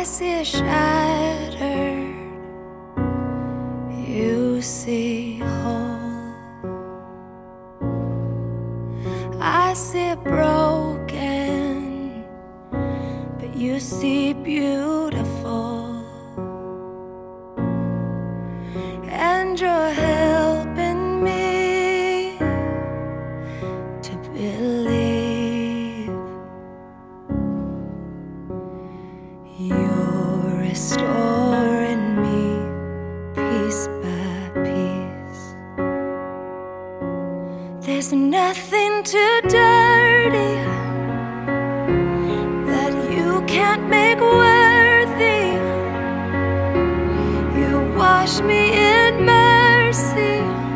I see shattered, you see whole. I see broken, but you see beautiful. And you're helping me to believe. You're restoring me piece by piece. There's nothing too dirty that you can't make worthy. You wash me in mercy.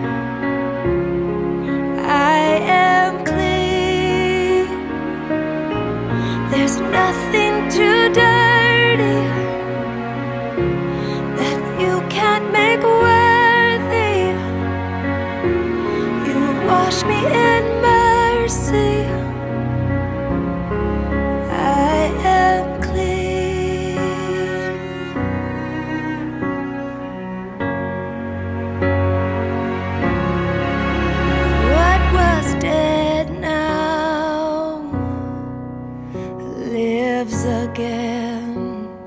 I am clean. There's nothing too dirty that you can't make worthy. You wash me in mercy. I am clean. What was dead now lives again.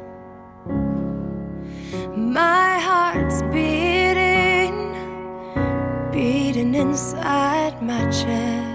My heart's beating, beating inside my chest.